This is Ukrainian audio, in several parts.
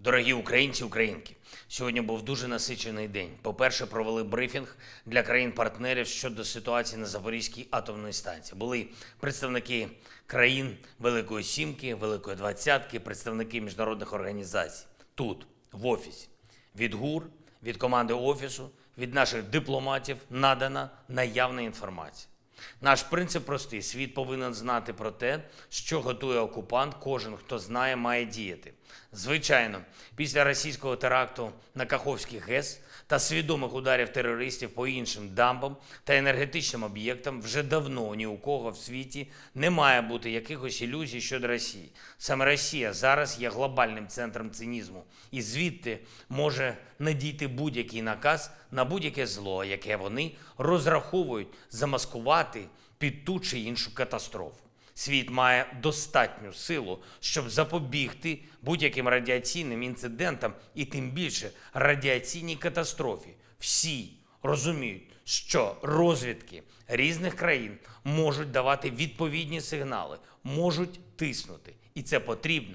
Дорогі українці, українки, сьогодні був дуже насичений день. По-перше, провели брифінг для країн-партнерів щодо ситуації на Запорізькій атомній станції. Були представники країн Великої Сімки, Великої Двадцятки, представники міжнародних організацій. Тут, в офісі. Від ГУР, від команди офісу, від наших дипломатів надана наявна інформація. Наш принцип простий. Світ повинен знати про те, що готує окупант. Кожен, хто знає, має діяти. Звичайно, після російського теракту на Каховський ГЕС та свідомих ударів терористів по іншим дамбам та енергетичним об'єктам вже давно ні у кого в світі не має бути якихось ілюзій щодо Росії. Саме Росія зараз є глобальним центром цинізму. І звідти може надійти будь-який наказ на будь-яке зло, яке вони розраховують замаскувати під ту чи іншу катастрофу. Світ має достатню силу, щоб запобігти будь-яким радіаційним інцидентам і тим більше радіаційній катастрофі. Всі розуміють, що розвідки різних країн можуть давати відповідні сигнали, можуть тиснути. І це потрібно.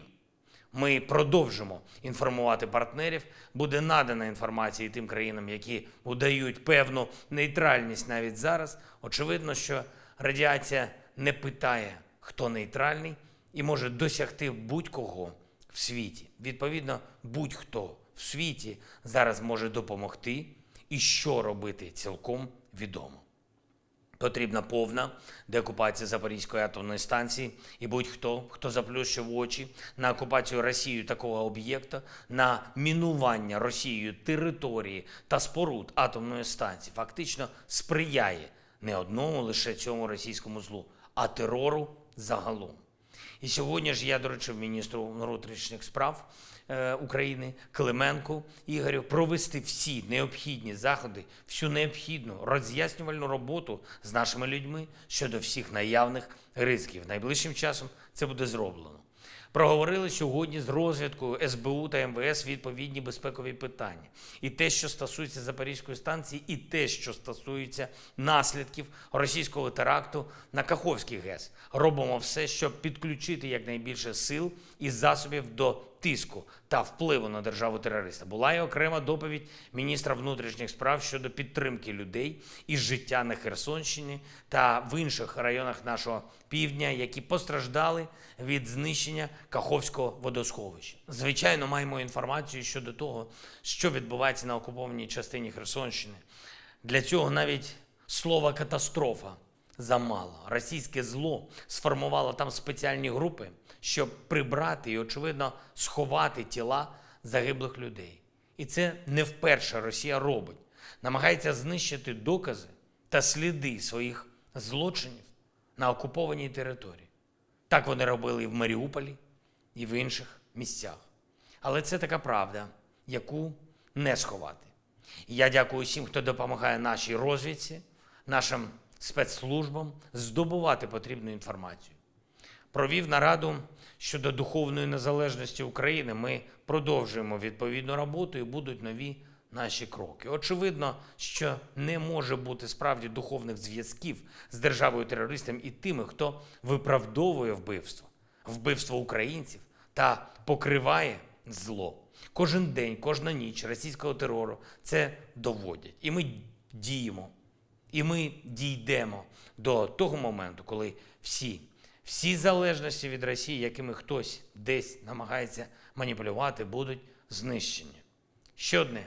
Ми продовжимо інформувати партнерів. Буде надана інформація і тим країнам, які удають певну нейтральність навіть зараз. Очевидно, що радіація не питає, хто нейтральний, і може досягти будь-кого в світі. Відповідно, будь-хто в світі зараз може допомогти, і що робити цілком відомо. Потрібна повна деокупація Запорізької атомної станції, і будь-хто, хто заплющив очі на окупацію Росією такого об'єкта, на мінування Росією території та споруд атомної станції, фактично сприяє не одному лише цьому російському злу, а терору загалом. І сьогодні ж я доручив міністру внутрішніх справ України Клименку Ігорю провести всі необхідні заходи, всю необхідну роз'яснювальну роботу з нашими людьми щодо всіх наявних ризиків. Найближчим часом це буде зроблено. Проговорили сьогодні з розвідкою СБУ та МВС відповідні безпекові питання. І те, що стосується Запорізької станції, і те, що стосується наслідків російського теракту на Каховський ГЕС. Робимо все, щоб підключити якнайбільше сил і засобів до тиску та впливу на державу-терориста. Була і окрема доповідь міністра внутрішніх справ щодо підтримки людей і життя на Херсонщині та в інших районах нашого півдня, які постраждали від знищення Каховського водосховища. Звичайно, маємо інформацію щодо того, що відбувається на окупованій частині Херсонщини. Для цього навіть слова «катастрофа» замало. Російське зло сформувало там спеціальні групи, щоб прибрати і, очевидно, сховати тіла загиблих людей. І це не вперше Росія робить. Намагається знищити докази та сліди своїх злочинів на окупованій території. Так вони робили і в Маріуполі, і в інших місцях. Але це така правда, яку не сховати. І я дякую всім, хто допомагає нашій розвідці, нашим спецслужбам здобувати потрібну інформацію. Провів нараду щодо духовної незалежності України. Ми продовжуємо відповідну роботу і будуть нові наші кроки. Очевидно, що не може бути справді духовних зв'язків з державою-терористом і тими, хто виправдовує вбивство, вбивство українців та покриває зло. Кожен день, кожна ніч російського терору це доводять. І ми діємо, і ми дійдемо до того моменту, коли всі залежності від Росії, якими хтось десь намагається маніпулювати, будуть знищені. Ще одне.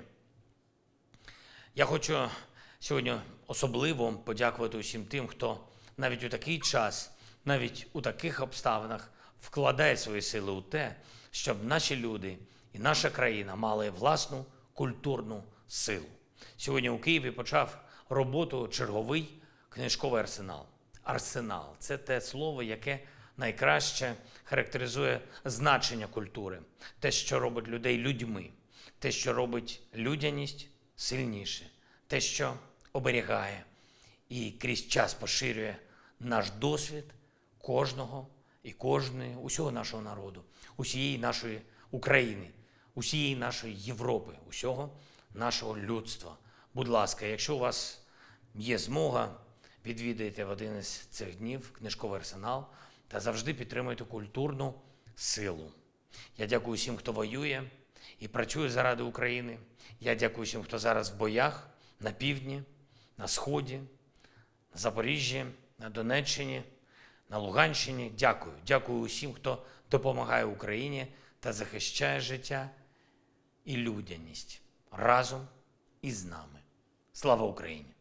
Я хочу сьогодні особливо подякувати усім тим, хто навіть у такий час, навіть у таких обставинах вкладає свої сили у те, щоб наші люди і наша країна мали власну культурну силу. Сьогодні у Києві почав роботу черговий книжковий арсенал. Арсенал – це те слово, яке найкраще характеризує значення культури. Те, що робить людей людьми. Те, що робить людяність сильніше. Те, що оберігає і крізь час поширює наш досвід кожного і кожної, усього нашого народу, усієї нашої України, усієї нашої Європи, усього нашого людства. Будь ласка, якщо у вас є змога, відвідайте в один із цих днів книжковий арсенал та завжди підтримуйте культурну силу. Я дякую всім, хто воює, і працює заради України. Я дякую всім, хто зараз в боях на півдні, на Сході, на Запоріжжі, на Донеччині, на Луганщині. Дякую. Дякую усім, хто допомагає Україні та захищає життя і людяність разом із нами. Слава Україні!